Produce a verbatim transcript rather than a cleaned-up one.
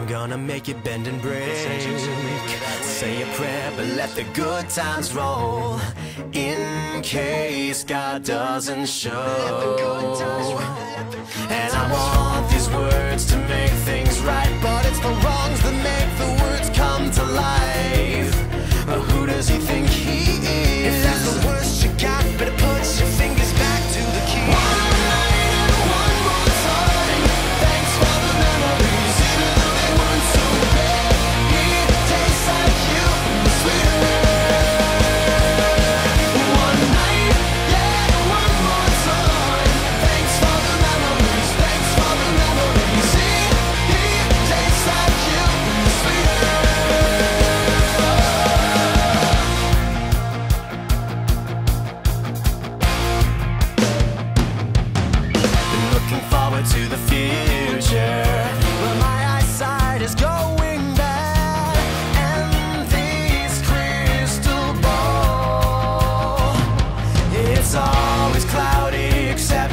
gonna make it bend and break. Say a prayer, but let the good times roll, in case God doesn't show. And I want these words to make things right, but it's the wrongs that make the words come to life. But who does he think he is? If that's the worst you got, better put your fingers back to the key. One night and one more time. Thanks for the memories, even though they weren't so bad. It tastes like you, sweeter. One night, yeah, one more time. Thanks for the memories, thanks for the memories. It, it tastes like you, sweeter. Looking forward to the future, but my eyesight is going bad, and this crystal ball, it's always cloudy except